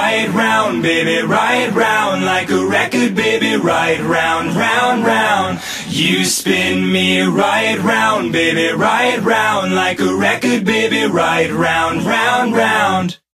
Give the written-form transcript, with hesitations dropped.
right round, baby, right round, like a record, baby, right round, round, round. You spin me right round, baby, right round, like a record, baby, right round, round, round.